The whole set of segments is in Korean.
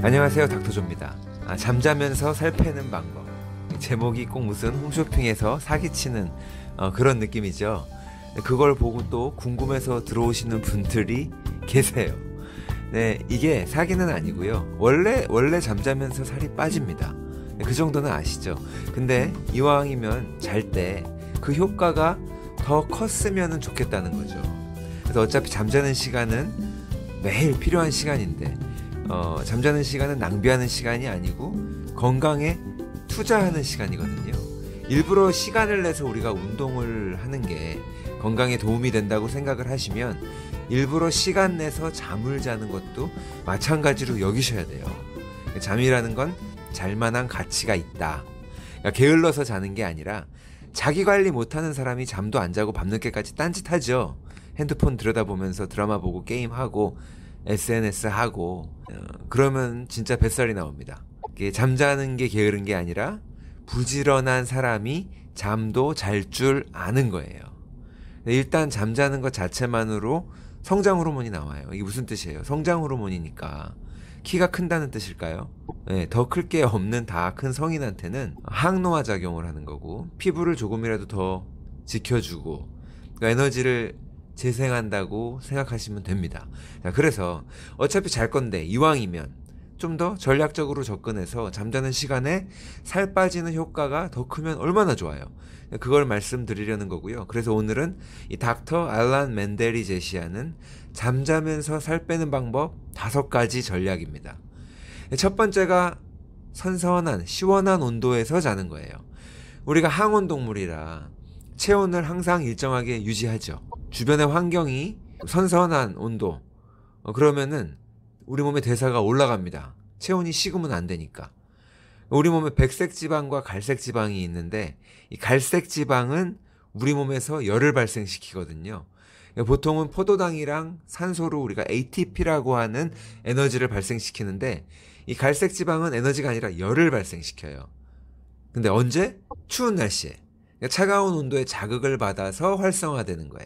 안녕하세요, 닥터조입니다. 잠자면서 살 빼는 방법. 제목이 꼭 무슨 홈쇼핑에서 사기치는 그런 느낌이죠. 그걸 보고 또 궁금해서 들어오시는 분들이 계세요. 네, 이게 사기는 아니고요. 원래 잠자면서 살이 빠집니다. 그 정도는 아시죠? 근데 이왕이면 잘 때 그 효과가 더 컸으면 좋겠다는 거죠. 그래서 어차피 잠자는 시간은 매일 필요한 시간인데 잠자는 시간은 낭비하는 시간이 아니고 건강에 투자하는 시간이거든요. 일부러 시간을 내서 우리가 운동을 하는 게 건강에 도움이 된다고 생각을 하시면 일부러 시간 내서 잠을 자는 것도 마찬가지로 여기셔야 돼요. 잠이라는 건 잘만한 가치가 있다. 그러니까 게을러서 자는 게 아니라 자기 관리 못하는 사람이 잠도 안 자고 밤늦게까지 딴짓하죠. 핸드폰 들여다보면서 드라마 보고 게임하고 SNS 하고 그러면 진짜 뱃살이 나옵니다. 잠자는 게 게으른 게 아니라 부지런한 사람이 잠도 잘 줄 아는 거예요. 일단 잠자는 것 자체만으로 성장 호르몬이 나와요. 이게 무슨 뜻이에요? 성장 호르몬이니까 키가 큰다는 뜻일까요? 네, 더 클 게 없는 다 큰 성인한테는 항노화 작용을 하는 거고 피부를 조금이라도 더 지켜주고 그러니까 에너지를 재생한다고 생각하시면 됩니다. 자, 그래서 어차피 잘 건데 이왕이면 좀 더 전략적으로 접근해서 잠자는 시간에 살 빠지는 효과가 더 크면 얼마나 좋아요. 그걸 말씀드리려는 거고요. 그래서 오늘은 이 닥터 알란 맨델이 제시하는 잠자면서 살 빼는 방법 5가지 전략입니다. 첫 번째가 선선한 시원한 온도에서 자는 거예요. 우리가 항온 동물이라 체온을 항상 일정하게 유지하죠. 주변의 환경이 선선한 온도 그러면은 우리 몸의 대사가 올라갑니다. 체온이 식으면 안 되니까. 우리 몸에 백색 지방과 갈색 지방이 있는데 이 갈색 지방은 우리 몸에서 열을 발생시키거든요. 보통은 포도당이랑 산소로 우리가 ATP라고 하는 에너지를 발생시키는데 이 갈색 지방은 에너지가 아니라 열을 발생시켜요. 근데 언제? 추운 날씨에. 차가운 온도에 자극을 받아서 활성화되는 거예요.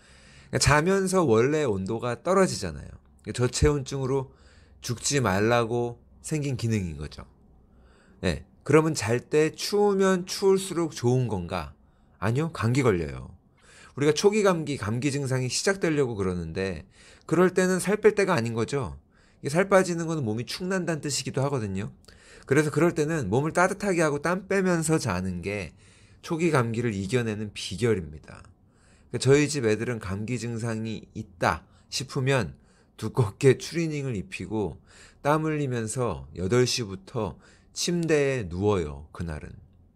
자면서 원래 온도가 떨어지잖아요. 저체온증으로 죽지 말라고 생긴 기능인 거죠. 네, 그러면 잘 때 추우면 추울수록 좋은 건가? 아니요, 감기 걸려요. 우리가 초기 감기 증상이 시작되려고 그러는데 그럴 때는 살 뺄 때가 아닌 거죠. 살 빠지는 건 몸이 축난다는 뜻이기도 하거든요. 그래서 그럴 때는 몸을 따뜻하게 하고 땀 빼면서 자는 게 초기 감기를 이겨내는 비결입니다. 저희 집 애들은 감기 증상이 있다 싶으면 두껍게 추리닝을 입히고 땀 흘리면서 8시부터 침대에 누워요. 그날은.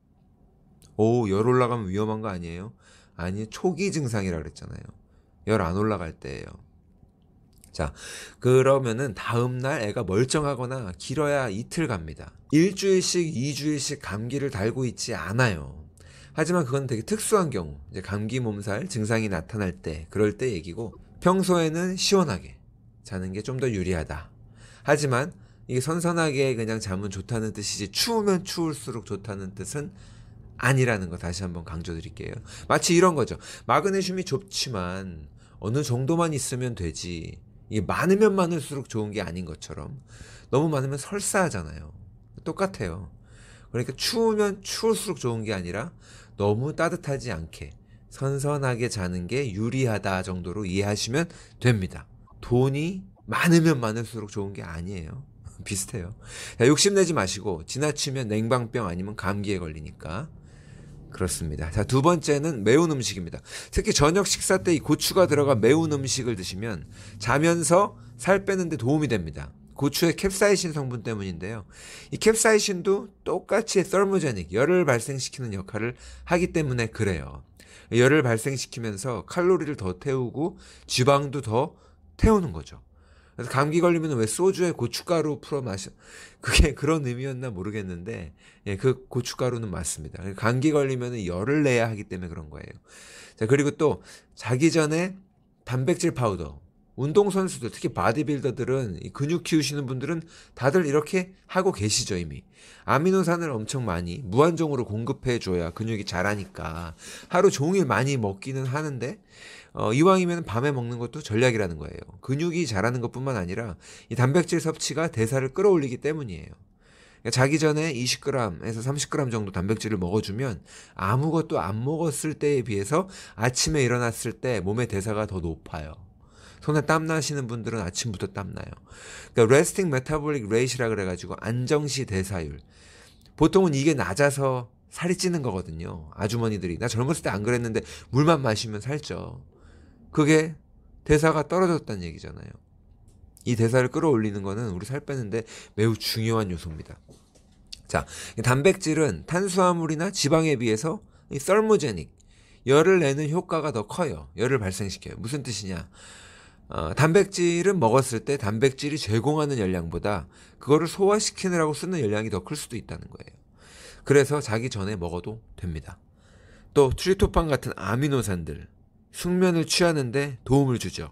열 올라가면 위험한 거 아니에요? 아니, 초기 증상이라 그랬잖아요. 열 안 올라갈 때예요. 자, 그러면은 다음날 애가 멀쩡하거나 길어야 이틀 갑니다. 일주일씩 2주일씩 감기를 달고 있지 않아요. 하지만 그건 되게 특수한 경우, 이제 감기 몸살 증상이 나타날 때, 그럴 때 얘기고 평소에는 시원하게 자는 게 좀 더 유리하다. 하지만 이게 선선하게 그냥 자면 좋다는 뜻이지 추우면 추울수록 좋다는 뜻은 아니라는 거 다시 한번 강조드릴게요. 마치 이런 거죠. 마그네슘이 좋지만 어느 정도만 있으면 되지 이게 많으면 많을수록 좋은 게 아닌 것처럼 너무 많으면 설사하잖아요. 똑같아요. 그러니까 추우면 추울수록 좋은 게 아니라 너무 따뜻하지 않게 선선하게 자는 게 유리하다 정도로 이해하시면 됩니다. 돈이 많으면 많을수록 좋은 게 아니에요. 비슷해요. 자, 욕심내지 마시고 지나치면 냉방병 아니면 감기에 걸리니까 그렇습니다. 자, 두 번째는 매운 음식입니다. 특히 저녁 식사 때 이 고추가 들어간 매운 음식을 드시면 자면서 살 빼는 데 도움이 됩니다. 고추의 캡사이신 성분 때문인데요. 이 캡사이신도 똑같이 서모제닉, 열을 발생시키는 역할을 하기 때문에 그래요. 열을 발생시키면서 칼로리를 더 태우고 지방도 더 태우는 거죠. 그래서 감기 걸리면 왜 소주에 고춧가루 풀어 마셔? 그게 그런 의미였나 모르겠는데, 예, 그 고춧가루는 맞습니다. 감기 걸리면 열을 내야 하기 때문에 그런 거예요. 자, 그리고 또 자기 전에 단백질 파우더. 운동선수들, 특히 바디빌더들은, 이 근육 키우시는 분들은 다들 이렇게 하고 계시죠, 이미. 아미노산을 엄청 많이, 무한정으로 공급해줘야 근육이 자라니까. 하루 종일 많이 먹기는 하는데, 이왕이면 밤에 먹는 것도 전략이라는 거예요. 근육이 자라는 것뿐만 아니라 이 단백질 섭취가 대사를 끌어올리기 때문이에요. 그러니까 자기 전에 20g에서 30g 정도 단백질을 먹어주면 아무것도 안 먹었을 때에 비해서 아침에 일어났을 때 몸의 대사가 더 높아요. 손에 땀 나시는 분들은 아침부터 땀 나요. 그러니까 resting metabolic rate이라 그래가지고 안정시 대사율. 보통은 이게 낮아서 살이 찌는 거거든요. 아주머니들이 나 젊었을 때 안 그랬는데 물만 마시면 살쪄. 그게 대사가 떨어졌다는 얘기잖아요. 이 대사를 끌어올리는 거는 우리 살 빼는데 매우 중요한 요소입니다. 자, 단백질은 탄수화물이나 지방에 비해서 이 썰무제닉, 열을 내는 효과가 더 커요. 열을 발생시켜요. 무슨 뜻이냐? 단백질은 먹었을 때 단백질이 제공하는 열량보다 그거를 소화시키느라고 쓰는 열량이 더 클 수도 있다는 거예요. 그래서 자기 전에 먹어도 됩니다. 또 트리토판 같은 아미노산들, 숙면을 취하는데 도움을 주죠.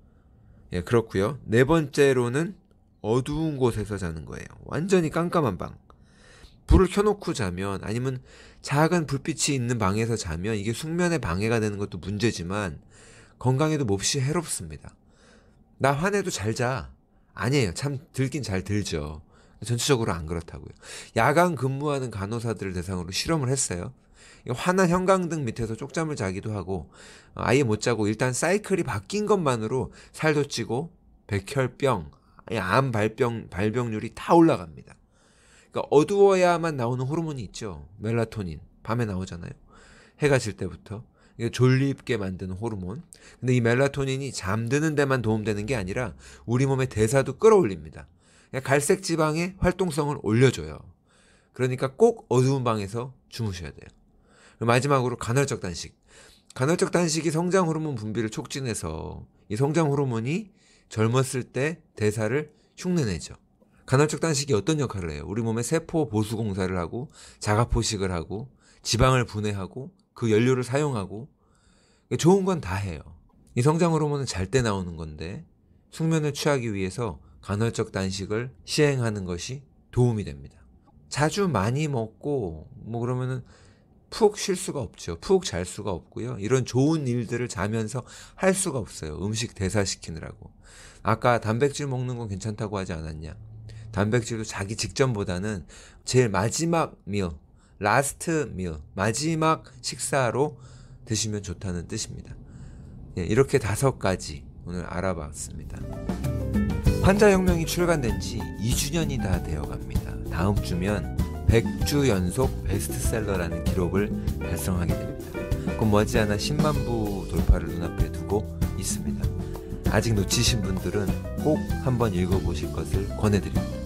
예, 그렇고요. 네 번째로는 어두운 곳에서 자는 거예요. 완전히 깜깜한 방. 불을 켜놓고 자면, 아니면 작은 불빛이 있는 방에서 자면 이게 숙면에 방해가 되는 것도 문제지만 건강에도 몹시 해롭습니다. 나 화내도 잘 자. 아니에요. 참 들긴 잘 들죠. 전체적으로 안 그렇다고요. 야간 근무하는 간호사들을 대상으로 실험을 했어요. 환한 형광등 밑에서 쪽잠을 자기도 하고 아예 못 자고 일단 사이클이 바뀐 것만으로 살도 찌고 백혈병, 암 발병률이 다 올라갑니다. 그러니까 어두워야만 나오는 호르몬이 있죠. 멜라토닌 밤에 나오잖아요. 해가 질 때부터. 이게 졸립게 만드는 호르몬. 근데 이 멜라토닌이 잠드는 데만 도움되는 게 아니라 우리 몸의 대사도 끌어올립니다. 갈색 지방의 활동성을 올려줘요. 그러니까 꼭 어두운 방에서 주무셔야 돼요. 마지막으로 간헐적 단식. 간헐적 단식이 성장 호르몬 분비를 촉진해서 이 성장 호르몬이 젊었을 때 대사를 흉내내죠. 간헐적 단식이 어떤 역할을 해요? 우리 몸의 세포 보수 공사를 하고 자가 포식을 하고 지방을 분해하고 그 연료를 사용하고 좋은 건 다 해요. 이 성장 호르몬은 잘 때 나오는 건데 숙면을 취하기 위해서 간헐적 단식을 시행하는 것이 도움이 됩니다. 자주 많이 먹고 그러면은 푹 쉴 수가 없죠. 푹 잘 수가 없고요. 이런 좋은 일들을 자면서 할 수가 없어요. 음식 대사시키느라고. 아까 단백질 먹는 건 괜찮다고 하지 않았냐? 단백질도 자기 직전보다는 제일 마지막 밀, 라스트 밀, 마지막 식사로 드시면 좋다는 뜻입니다. 예, 이렇게 5가지 오늘 알아봤습니다. 환자혁명이 출간된 지 2주년이 다 되어갑니다. 다음 주면 100주 연속 베스트셀러라는 기록을 달성하게 됩니다. 곧 머지않아 10만 부 돌파를 눈앞에 두고 있습니다. 아직 놓치신 분들은 꼭 한번 읽어보실 것을 권해드립니다.